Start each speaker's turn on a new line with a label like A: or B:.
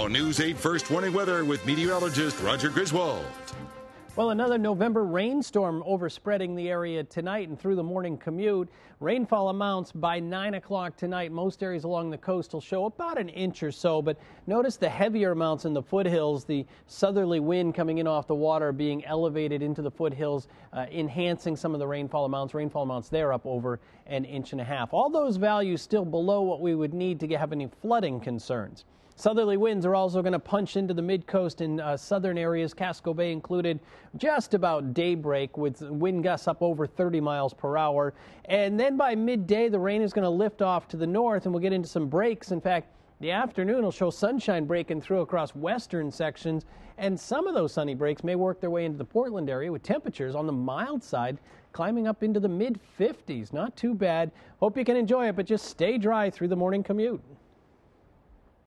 A: Now, News 8 First Warning Weather with meteorologist Roger Griswold.
B: Well, another November rainstorm overspreading the area tonight and through the morning commute. Rainfall amounts by 9 o'clock tonight. Most areas along the coast will show about an inch or so, but notice the heavier amounts in the foothills, the southerly wind coming in off the water being elevated into the foothills, enhancing some of the rainfall amounts. Rainfall amounts there up over an inch and a half. All those values still below what we would need to have any flooding concerns. Southerly winds are also going to punch into the mid-coast in southern areas, Casco Bay included, just about daybreak with wind gusts up over 30 miles per hour. And then by midday, the rain is going to lift off to the north, and we'll get into some breaks. In fact, the afternoon will show sunshine breaking through across western sections, and some of those sunny breaks may work their way into the Portland area with temperatures on the mild side climbing up into the mid-50s. Not too bad. Hope you can enjoy it, but just stay dry through the morning commute.